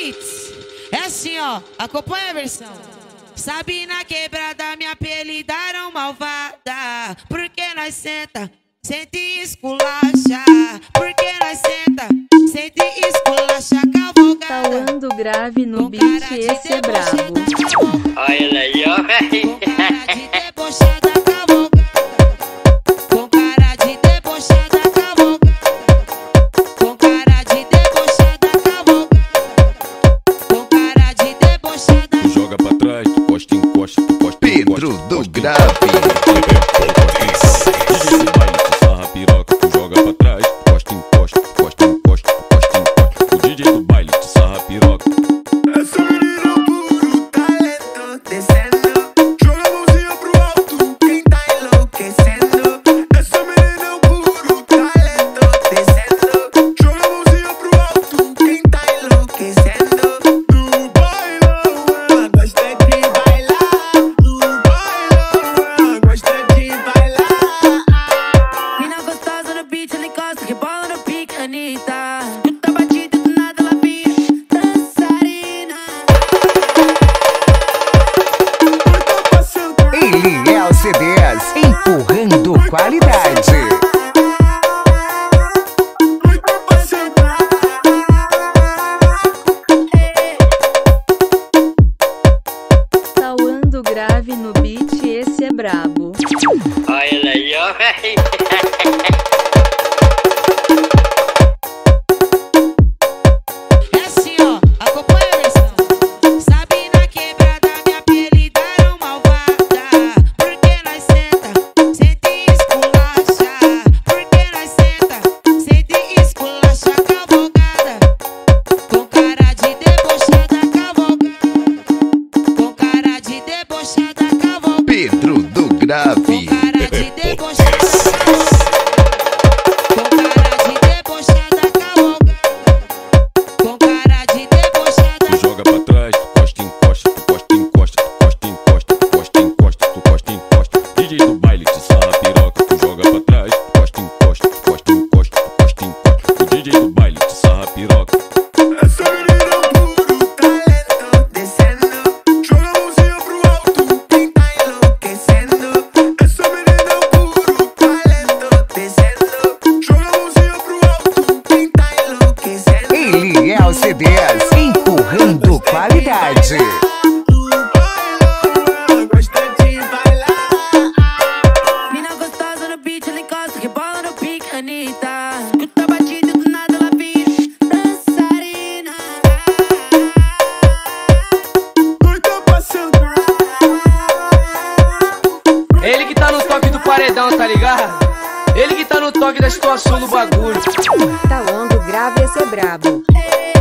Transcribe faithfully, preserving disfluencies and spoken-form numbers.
beats. É assim, ó, acompanha a versão. Sabe, na quebrada me apelidaram malvada, porque nós senta, sente e esculacha. Porque nós senta, sente e esculacha. Cavolgada. Falando grave no beat, esse é brabo. Olha ele aí, ó. Com cara de debochada, cavolgada. Com cara de debochada, cavolgada. Com cara de debochada, cavolgada. Com cara de debochada. Joga pra trás, posta, encosta, posta, Pedro do Grave. sarra piroca, tu joga pra trás, posta, encosta, posta, encosta, posta, encosta. O D J do baile te sarra piroca. Essa menina puro talento, descendo, joga a mãozinha pro alto, quem tá enlouquecendo. Essa menina puro talento, descendo, joga a mãozinha pro alto, quem tá enlouquecendo. No bailão ela gosta de bailar, no bailão ela gosta de bailar. Mina gostosa no beat, ela encosta, que bola no pique, Anitta. Puta batida do nada, ela vira dançarina. Ele é o C D S, empurrando qualidade. Falando grave no beat, esse é brabo. Olha ele aí, ó. É assim, ó, acompanha a versão. Sabe, na quebrada me apelidaram malvada, porque nós senta, sente e esculacha. Porque nós senta, sente e esculacha. Cavolgada. Com cara de debochada, cavolgada. Com cara de debochada, cavolgada. Pedro do Com Grave. cara de debochada. Com cara de debochada, cavolgada. Com cara de debochada. Tu joga pra trás, posta, encosta, tu posta, encosta, tu posta, encosta, tu posta, encosta, tu posta, encosta. D J do baile te sarra piroca, tu joga pra trás, posta, encosta, tu posta, encosta, tu posta, encosta. O D J do baile te sarra piroca. Essa menina puro talento, descendo, joga a mãozinha pro alto, quem tá enlouquecendo. Essa menina puro talento, descendo, joga a mãozinha pro alto, quem tá enlouquecendo. Ele é o C D S, empurrando qualidade. No bailão ela gosta de bailar. Mina gostosa no beat, ela encosta, que bola no pique, Anitta. Escuta a batida do nada, ela vira dançarina. Doida pra sentar. Ele que tá no toque do paredão, tá ligado? Ele que tá no toque da situação do bagulho. Falando grave, esse é brabo. Ei,